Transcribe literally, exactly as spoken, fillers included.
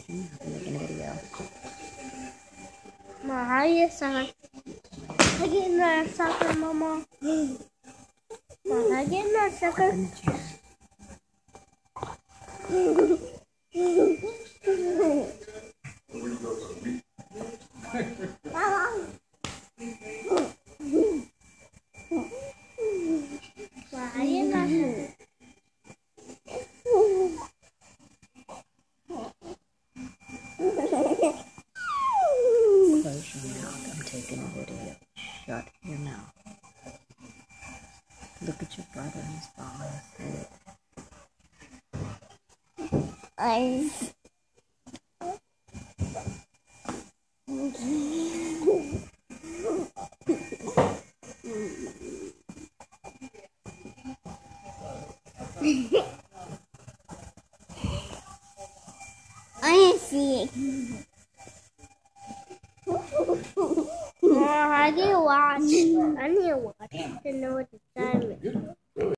watching. I'm making a video. Ma, how you suck? I get no sucker, Mama. Ma, I get no sucker. Mama. Ma, I get no sucker. Close your mouth. I'm taking a video. Shut your mouth. Look at your brother. He's falling asleep. I. I see. Oh, I need to watch. I need to watch to know what the time is.